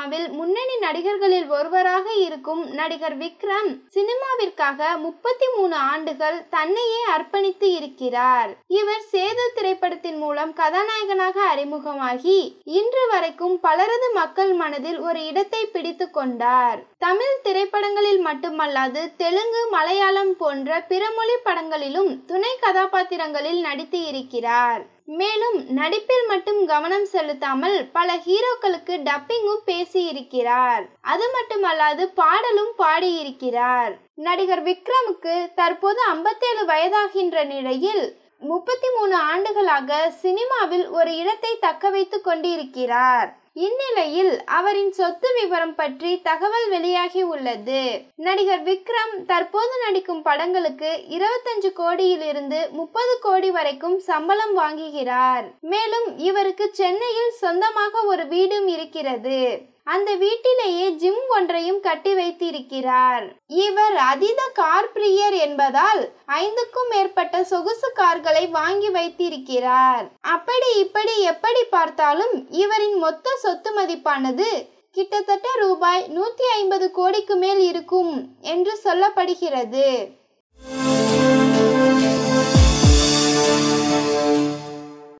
சினிமாவில் முன்னணி நடிகர்களில் ஒருவராக இருக்கும் நடிகர் விக்ரம் சினிமாவிற்காக 33 ஆண்டுகள் தன்னையே அர்ப்பணித்து இருக்கிறார். இவர் சேது திரைப்படத்தின் மூலம் கதாநாயகனாக அறிமுகமாகி இன்று வரைக்கும் பலரது மக்கள் மனதில் ஒரு இடத்தை பிடித்து கொண்டார். தமிழ் திரைப்படங்களில் மட்டுமல்லாது தெலுங்கு, மலையாளம் போன்ற பிற மொழி படங்களிலும் துணை கதாபாத்திரங்களில் நடித்து இருக்கிறார். மேலும் நடிப்பில் மட்டும் கவனம் செலுத்தாமல் பல ஹீரோக்களுக்கு டப்பிங்கும் பேசி இருக்கிறார். அது மட்டுமல்லாது பாடலும் பாடியிருக்கிறார். நடிகர் விக்ரமுக்கு தற்போது 57 வயதாகின்ற நிலையில் 33 ஆண்டுகளாக சினிமாவில் ஒரு இடத்தை தக்க வைத்து கொண்டிருக்கிறார். இந்நிலையில் அவரின் சொத்து விவரம் பற்றி தகவல் வெளியாகி உள்ளது. நடிகர் விக்ரம் தற்போது நடிக்கும் படங்களுக்கு 25 கோடியிலிருந்து 30 கோடி வரைக்கும் சம்பளம் வாங்குகிறார். மேலும் இவருக்கு சென்னையில் சொந்தமாக ஒரு வீடும் இருக்கிறது. அந்த வீட்டிலேயே ஜிம் ஒன்றையும் கட்டி வைத்திருக்கிறார். இவர் அதீத கார் பிரியர் என்பதால் 5க்கும் மேற்பட்ட சொகுசு கார்களை வாங்கி வைத்திருக்கிறார். அப்படி இப்படி எப்படி பார்த்தாலும் இவரின் மொத்த சொத்து மதிப்பானது கிட்டத்தட்ட ரூபாய் 150 கோடிக்கு மேல் இருக்கும் என்று சொல்லப்படுகிறது.